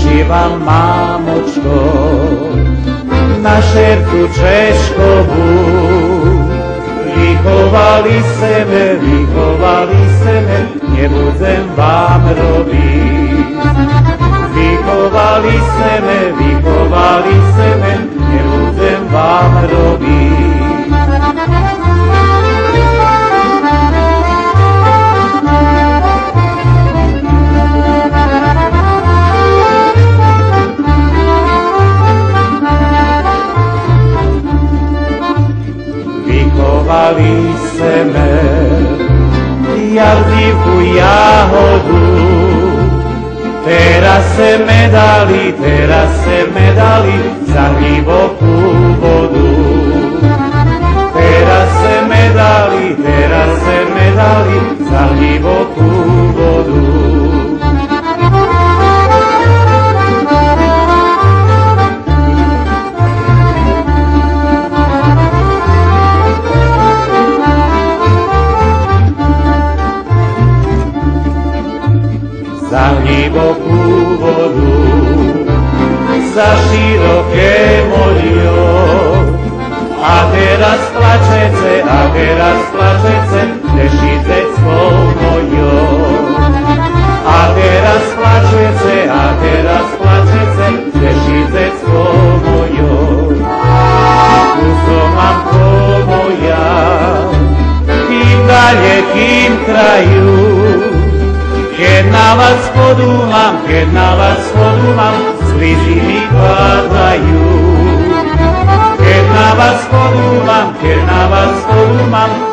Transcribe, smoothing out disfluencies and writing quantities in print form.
Reći vam, mamočko, na šercu Češkovu. Vychovali se me, nebudem vám robiť. Vychovali se me, nebudem vám robiť. Vychovali se me, jardivku jahodu. Teraz se me dali za hlibokú vodu. Teraz se me dali za hlibokú vodu. Za hlibokú vodu, za široké morio. A teraz plačece, Tešizeckou mojou. A teraz plačece, Tešizeckou mojou. Tu som mamko moja, kým dalekým kraju. Keď na vás podúmam, slzy mi padajú. Keď na vás podúmam,